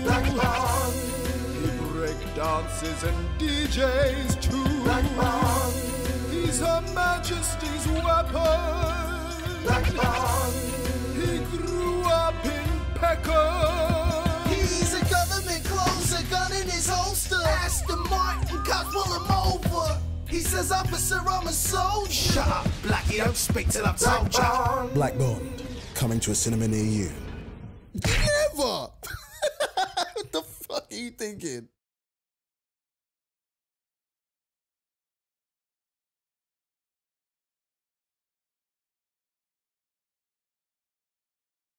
Black Bond. He break dances and DJs too. Black Bond. He's Her Majesty's weapon. Black Bond. He grew up in Peckham. He's a government clothes, a gun in his holster. Aston Martin, cops pull him over. He says, officer, I'm a soldier. Shut up, Blackie, don't speak till I've told ya. Black Bond, coming to a cinema near you. Never! What the fuck are you thinking?